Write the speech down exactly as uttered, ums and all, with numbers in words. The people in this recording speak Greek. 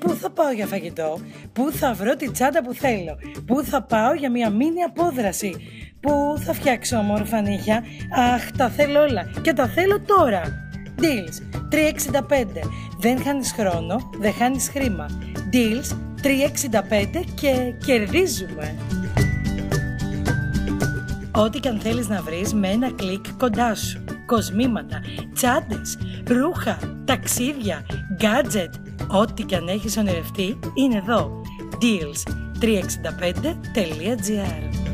Πού θα πάω για φαγητό? Πού θα βρω τη τσάντα που θέλω? Πού θα πάω για μια μίνι απόδραση? Πού θα φτιάξω όμορφα νύχια? Αχ, τα θέλω όλα και τα θέλω τώρα. Deals τριακόσια εξήντα πέντε. Δεν χάνεις χρόνο, δεν χάνεις χρήμα. Deals τριακόσια εξήντα πέντε και κερδίζουμε. Ό,τι και αν θέλεις να βρεις με ένα κλικ κοντά σου. Κοσμήματα, τσάντες, ρούχα, ταξίδια, gadget, ό,τι και αν έχεις ονειρευτεί είναι εδώ. Deals τριακόσια εξήντα πέντε τελεία τζι άρ.